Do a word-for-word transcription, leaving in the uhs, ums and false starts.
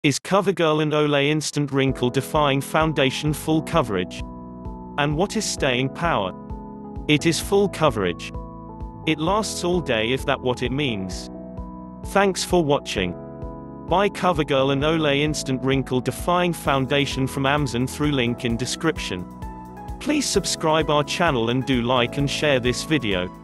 Is Covergirl and Olay Instant Wrinkle-Defying Foundation full coverage? And what is staying power? It is full coverage. It lasts all day if that's what it means. Thanks for watching. Buy Covergirl and Olay Instant Wrinkle-Defying Foundation from Amazon through link in description. Please subscribe our channel and do like and share this video.